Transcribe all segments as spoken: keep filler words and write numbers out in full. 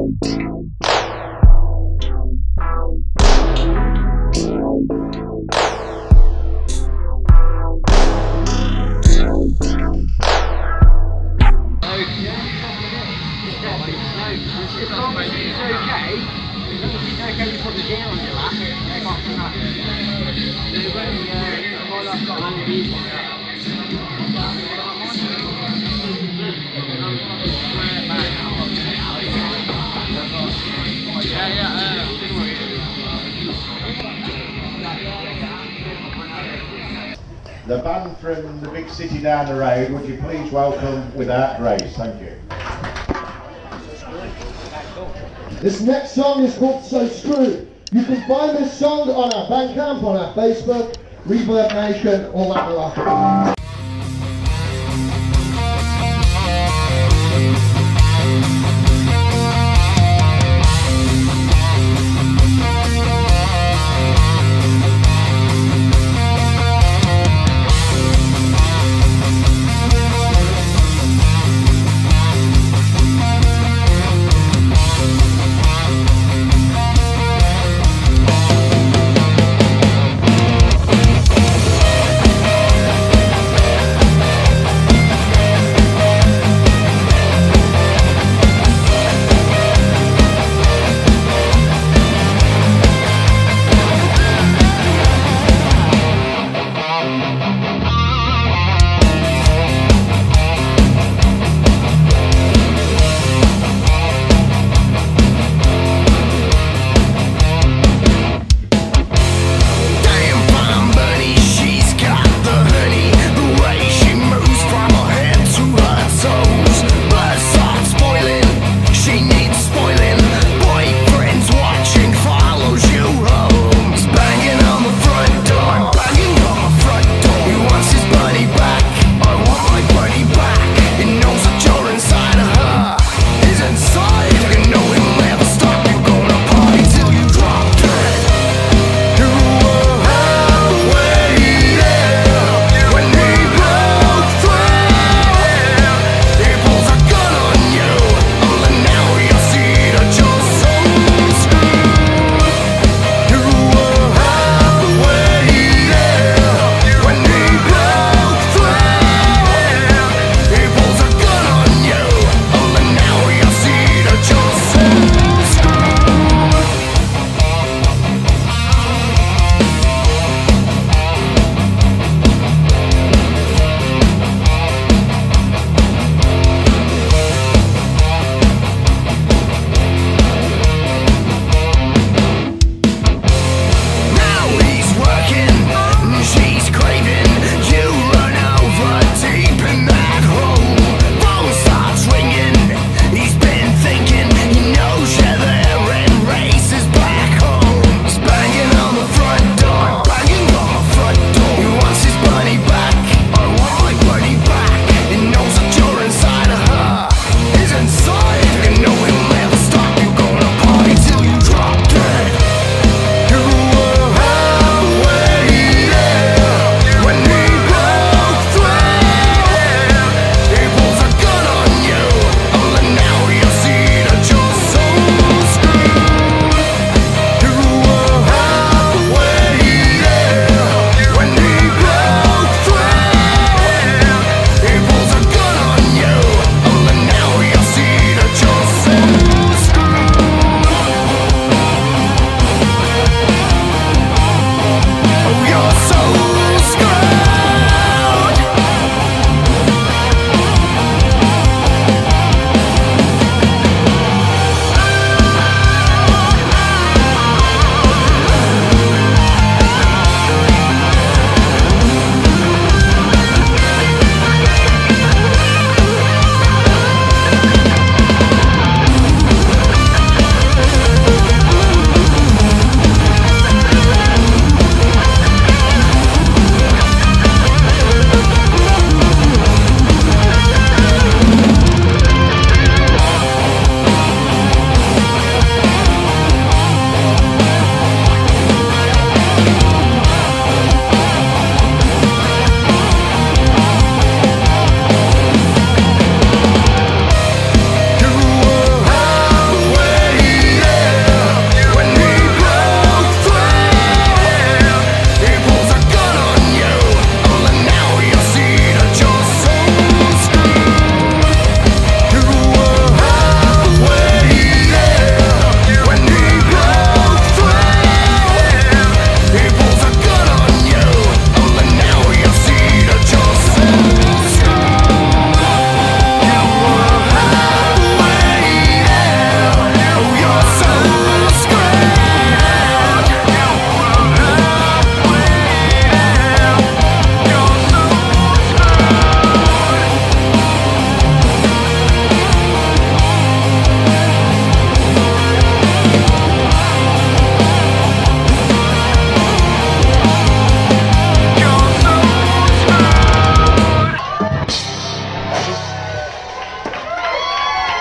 The band from the big city down the road, would you please welcome Without Grace? Thank you. This next song is called So Screwed. You can find this song on our bandcamp, on our Facebook, Reverb Nation, all that malarkey.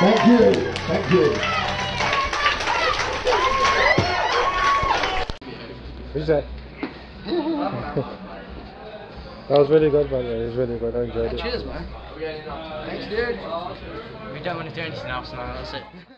Thank you. Thank you. What'd you say? That was really good, by the way. It was really good. I enjoyed it. Cheers, man. Thanks, dude. We don't want to do anything else now, that's it.